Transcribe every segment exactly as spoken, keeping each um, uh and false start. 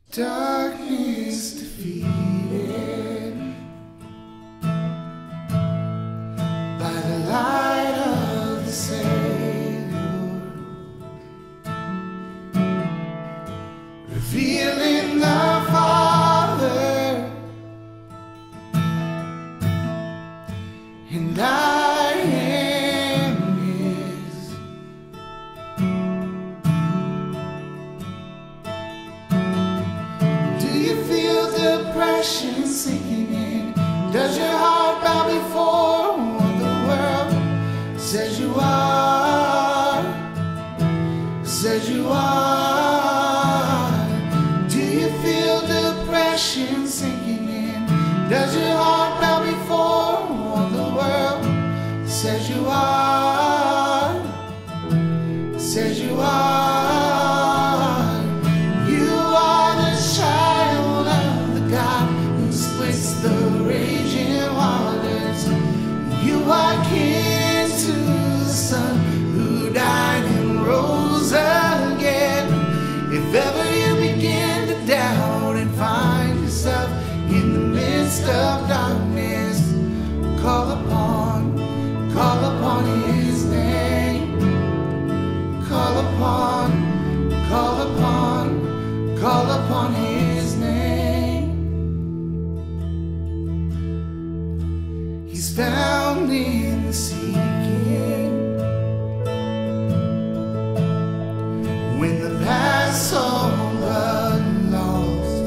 Darkness defeated by the light of the Savior, revealing the Father, and I am His. Do you feel depression sinking in? Does your heart bow before what the world says you are? Says you are. Do you feel depression sinking in? Does your heart bow before what the world says you are? Says you are. You are the child of the God who splits the raging waters. You are kin to the Son who died and rose again. If ever you begin to doubt and find yourself in the midst of darkness, call upon, call upon His name. Call upon, call upon, call upon His name. He's found in the seeking. When the past all but lost,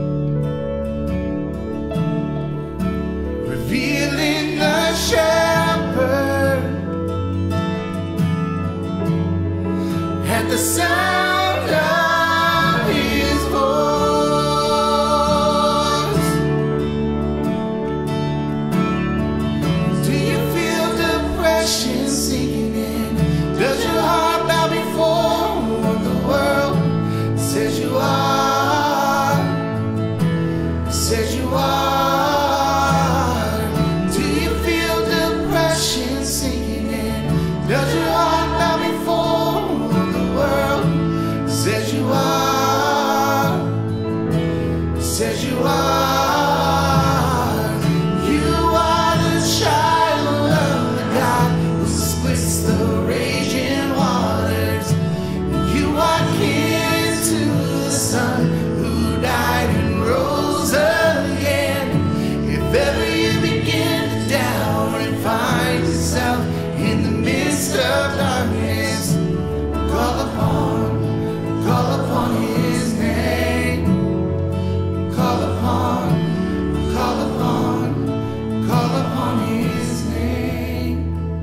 revealing the shepherd at the sound of His voice. Do you feel depression sinking in? Does your heart bow before what the world says you are? Says you are. Do you feel depression sinking in? Does your heart bow before what the world says you are? Says you are. You are the child of the God who splits the raging waters. You are kin to the Son who died and rose again. If ever you begin to doubt and find yourself in the midst of darkness, call upon, call upon His name. Call upon, call upon, call upon His name.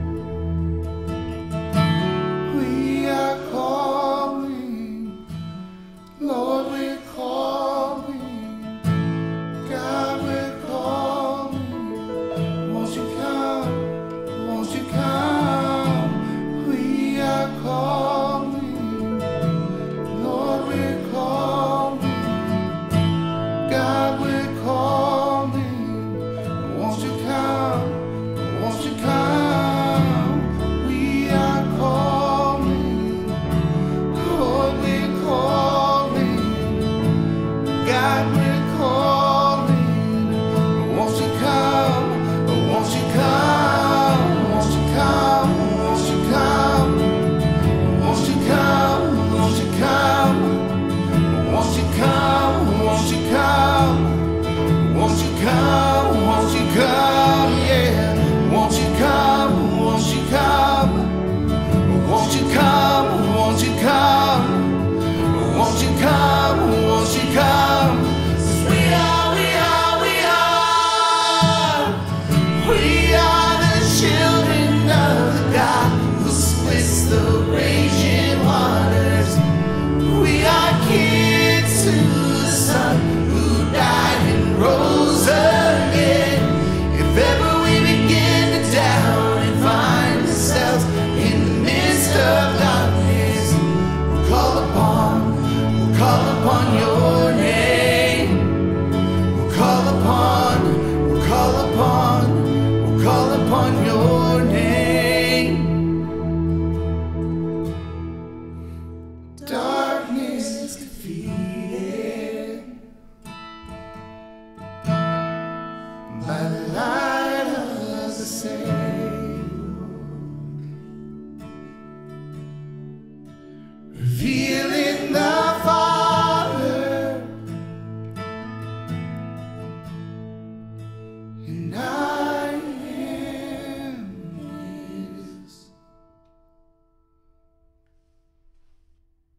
We are calling, Lord, we're calling, God, we're calling. Won't you come, won't you come? We are calling, Lord, we're calling, God, we're calling. Won't you come, won't you come? We are calling, Lord, we're calling, God, we're calling. Won't you come, won't you come, won't you come, won't you come? Won't you come, won't you come? Won't you come, won't you come?